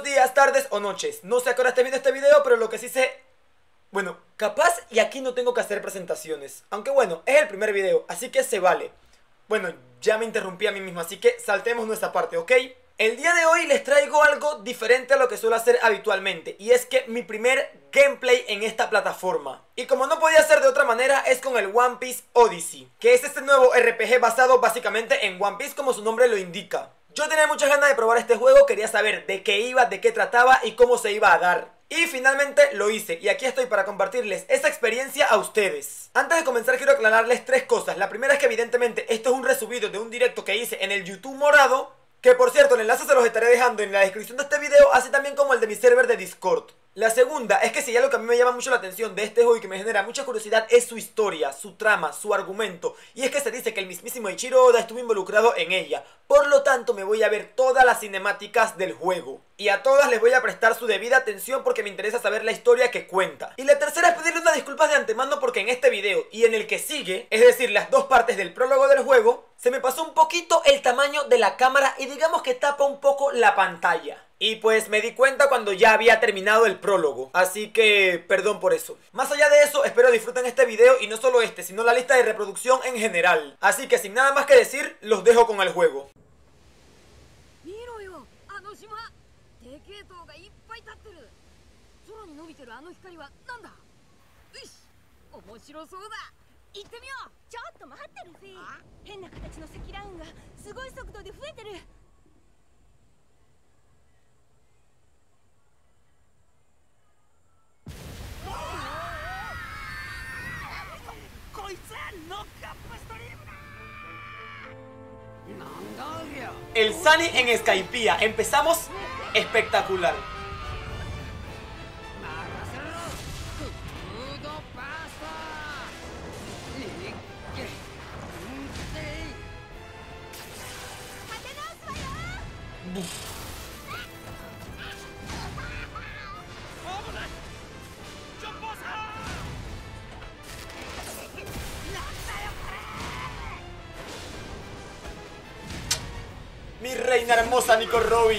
días, tardes o noches. No sé a qué hora estés viendo este video, pero lo que sí sé... Bueno, capaz y aquí no tengo que hacer presentaciones. Aunque bueno, es el primer video, así que se vale. Bueno, ya me interrumpí a mí mismo, así que saltemos nuestra parte, ¿ok? El día de hoy les traigo algo diferente a lo que suelo hacer habitualmente. Y es que mi primer gameplay en esta plataforma. Y como no podía ser de otra manera, es con el One Piece Odyssey, que es este nuevo RPG basado básicamente en One Piece como su nombre lo indica. Yo tenía muchas ganas de probar este juego, quería saber de qué iba, de qué trataba y cómo se iba a dar. Y finalmente lo hice, y aquí estoy para compartirles esa experiencia a ustedes. Antes de comenzar quiero aclararles tres cosas. La primera es que evidentemente esto es un resubido de un directo que hice en el YouTube morado, que por cierto el enlace se los estaré dejando en la descripción de este video, así también como el de mi server de Discord. La segunda es que si ya lo que a mí me llama mucho la atención de este juego y que me genera mucha curiosidad es su historia, su trama, su argumento. Y es que se dice que el mismísimo Eiichiro Oda estuvo involucrado en ella. Por lo tanto me voy a ver todas las cinemáticas del juego. Y a todas les voy a prestar su debida atención porque me interesa saber la historia que cuenta. Y la tercera es pedirle unas disculpas de antemano porque en este video y en el que sigue, es decir, las dos partes del prólogo del juego, se me pasó un poquito el tamaño de la cámara y digamos que tapa un poco la pantalla. Y pues me di cuenta cuando ya había terminado el prólogo, así que perdón por eso. Más allá de eso, espero disfruten este video y no solo este, sino la lista de reproducción en general. Así que sin nada más que decir, los dejo con el juego. El Sunny en Skypiea, empezamos espectacular. Mi reina hermosa Nico Robin.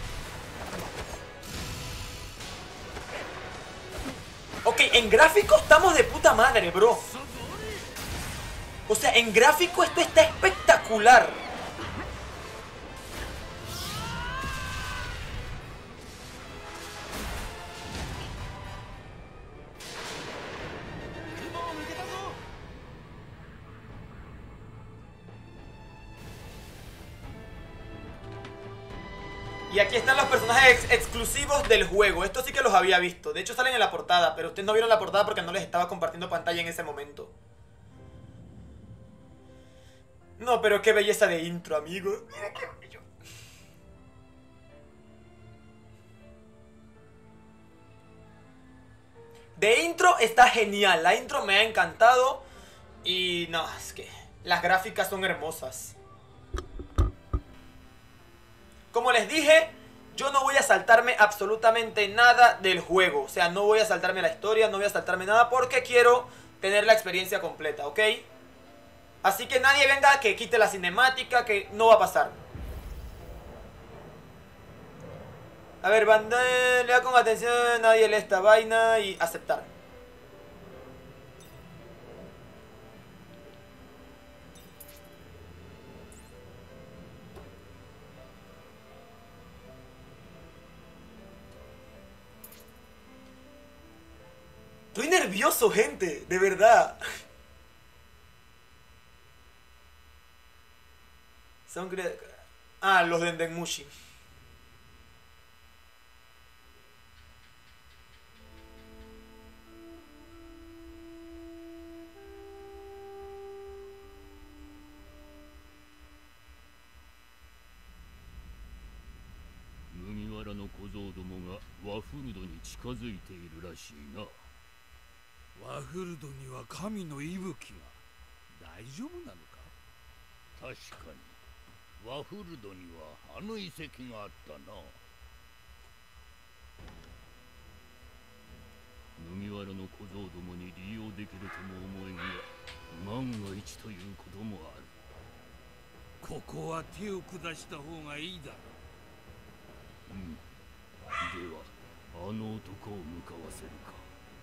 Ok, en gráfico estamos de puta madre, bro. O sea, en gráfico esto está espectacular. Y aquí están los personajes exclusivos del juego. Estos sí que los había visto. De hecho salen en la portada, pero ustedes no vieron la portada porque no les estaba compartiendo pantalla en ese momento. No, pero qué belleza de intro, amigo. Mira qué bello. De intro está genial. La intro me ha encantado. Y no, es que las gráficas son hermosas. Como les dije, yo no voy a saltarme absolutamente nada del juego. O sea, no voy a saltarme la historia, no voy a saltarme nada porque quiero tener la experiencia completa, ¿ok? Así que nadie venga que quite la cinemática, que no va a pasar. A ver, banda, lea con atención, nadie lee esta vaina y aceptar. Estoy nervioso, gente, de verdad. Ah, los de Denmushi. Mugiwara no kozou domo ga Wafurdoに近づいているらしいな。 ワフルドには神の息吹が。大丈夫なのか？ 確かにワフルドにはあの遺跡があったな。麦わらの小僧どもに利用できるとも思えんが、万が一ということもある。 ここは手を下した方がいいだろう。 こ向かわせるか。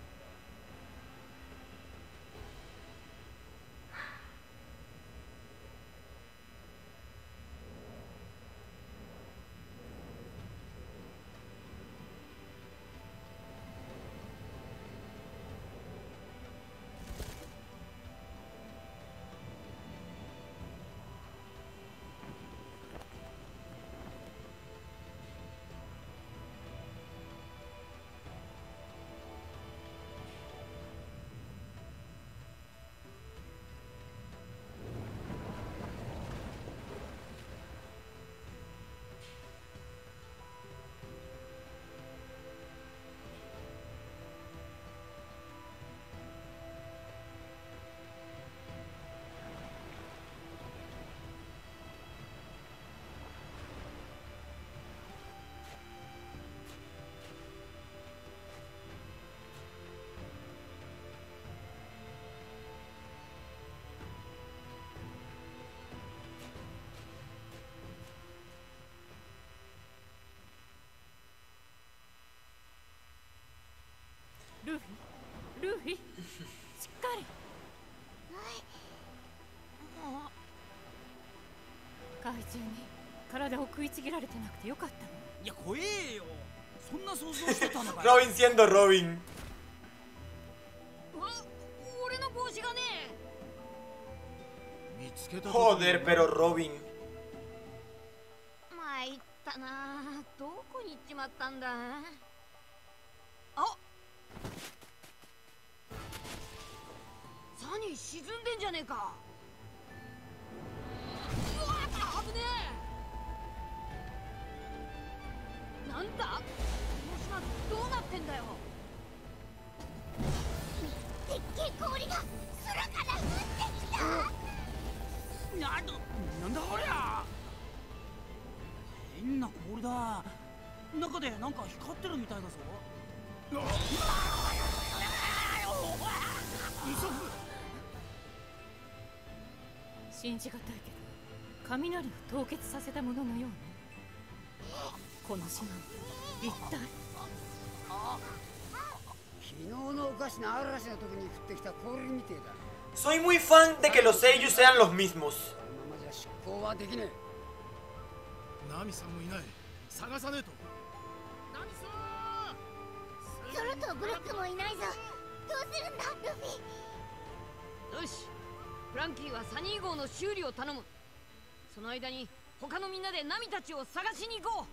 ルフィ、ルフィ、しっかり。怪獣に体を食いちぎられてなくてよかったの。 いや怖えよ。そんな想像してたのかよ。 Robin siendo Robin. 俺の帽子がね。 見つけた。 Joder, pero Robin. 参ったな。どこに行っちまったんだ。あ、サニー沈んでんじゃねえか。うわっ、危ねえ。なんだ、この島どうなってんだよ。でっけえ氷が空から降ってきた。 なんだこりゃ。変な氷だ。中でなんか光ってるみたいだぞ。 信じがたいけど、雷を凍結させたもののようね。この島一体。 昨日のおかしな嵐の時に降ってきた氷みてえだ。 Soy muy fan de que los seiyuu sean los mismos. このままじゃ執行はできねえ。 ナミさんもいない。探さねえと。ナミさん。 ゾロとブロックもいないぞ。どうするんだ、ルフィ。 よし、フランキーはサニー号の修理を頼む。その間に他のみんなでナミたちを探しに行こう。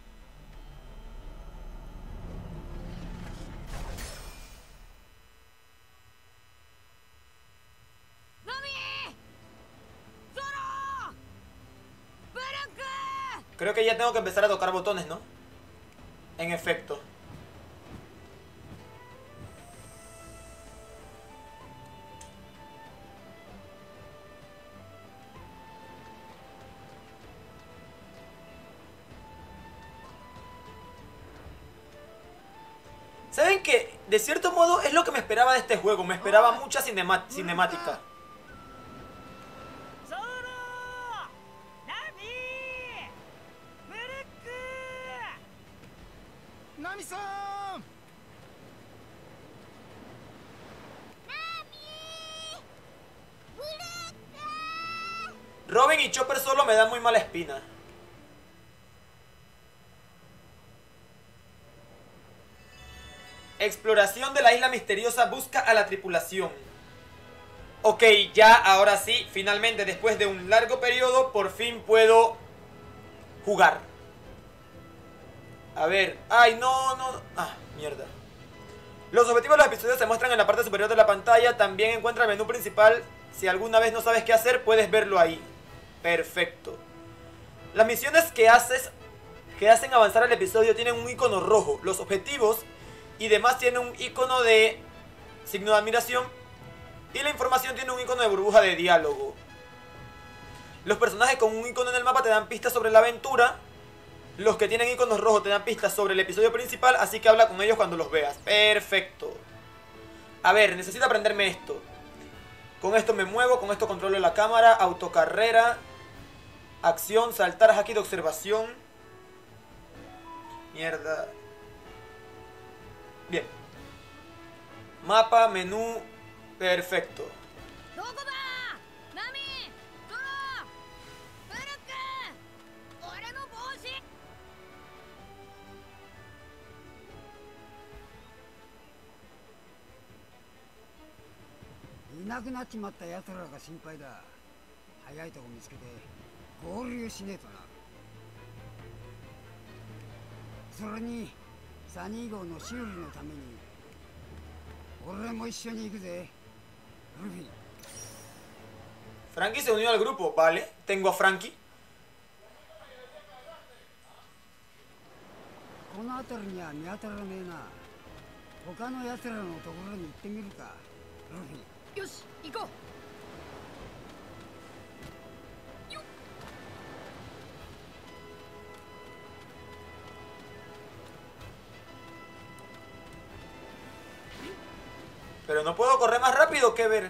ナミ、ゾロ、ブルック。 Creo que ya tengo que empezar a tocar botones, ¿no? En efecto. ¿Saben qué? De cierto modo es lo que me esperaba de este juego. Me esperaba mucha cinemática. ゾロ、ナミ、ブルック。ナミさん。 Robin y Chopper solo me dan muy mala espina. Exploración de la isla misteriosa, busca a la tripulación. Ok, ya, ahora sí, finalmente, después de un largo periodo, por fin puedo jugar. A ver, ay, no. Ah, mierda. Los objetivos de los episodios se muestran en la parte superior de la pantalla. También encuentra el menú principal. Si alguna vez no sabes qué hacer, puedes verlo ahí. Perfecto. Las misiones que hacen avanzar el episodio tienen un icono rojo. Los objetivos y demás tienen un icono de signo de admiración. Y la información tiene un icono de burbuja de diálogo. Los personajes con un icono en el mapa te dan pistas sobre la aventura. Los que tienen iconos rojos te dan pistas sobre el episodio principal. Así que habla con ellos cuando los veas. Perfecto. A ver, necesito aprenderme esto. Con esto me muevo, con esto controlo la cámara. Autocarrera. Acción, saltar, haki de observación. Mierda. Bien. Mapa, menú, perfecto. どこだナミゾロブルック俺の帽子いなくなっちまった奴らが心配だ。早いとこ見つけて合流しねえとな。それにサニー号の修理のために俺も一緒に行くぜ、ルフィ。 Frankie se unió al grupo, vale. Tengo a Frankie. この辺りには見当たらねえな。他の奴らのところに行ってみるか、ルフィ。 よし行こう Pero no puedo correr más rápido que ver.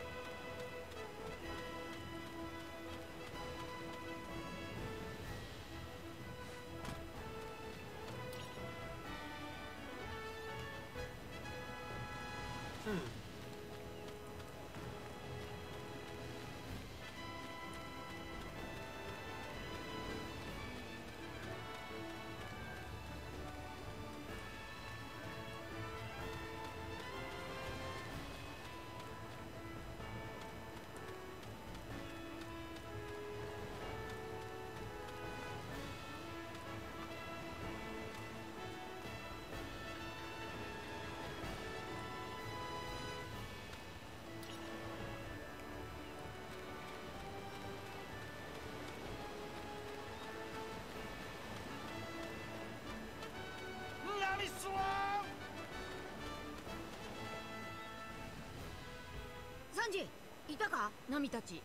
サンジいたかナミたち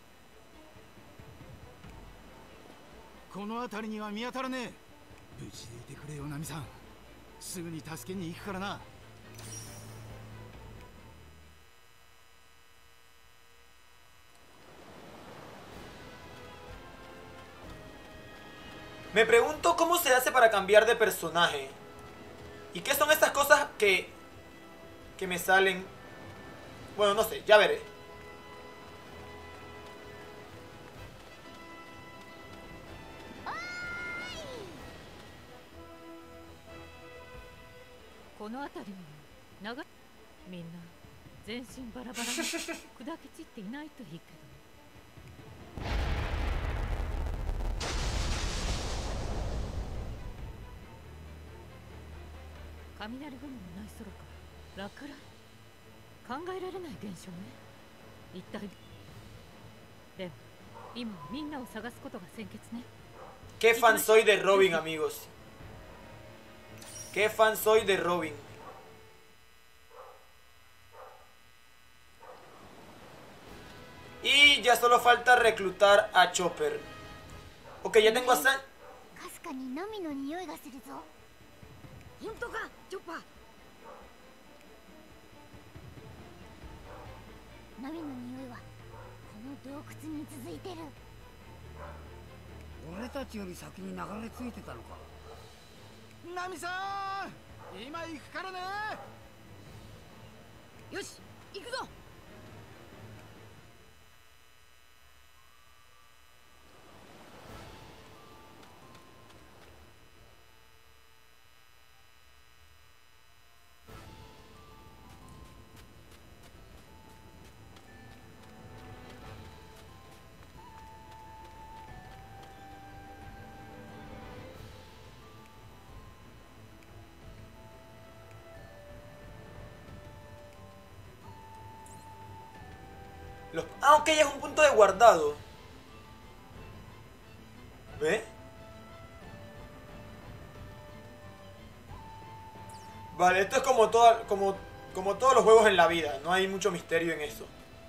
この辺りには見当たらねえ。無事でいてくれよナミさん。すぐに助けに行くからな。 Me pregunto cómo se hace para cambiar de personaje. ¿Y qué son estas cosas que me salen? Bueno, no sé, ya veré. Miんな全身バラバラに砕け散っていないといいけど。 雷雲もない空から落雷考えられない現象ね。一体でも今はみんなを探すことが先決ね。 Qué fan soy de Robin, amigos. Qué fan soy de Robin. Y ya solo falta reclutar a Chopper. Ok, ya tengo a San. かすかにナミの匂いがするぞ。 本当かチョッパーナミの匂いはこの洞窟に続いてる。 俺たちより先に流れ着いてたのか。 ナミさん今行くからね。 よし行くぞ Ah, ok, es un punto de guardado. ¿Ve? Vale, esto es como todos los juegos en la vida. No hay mucho misterio en eso.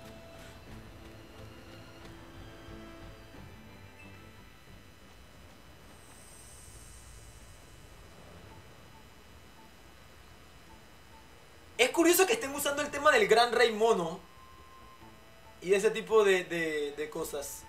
Es curioso que estén usando el tema del Gran Rey Mono y ese tipo de cosas.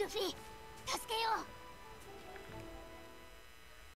ルフィ助けよう。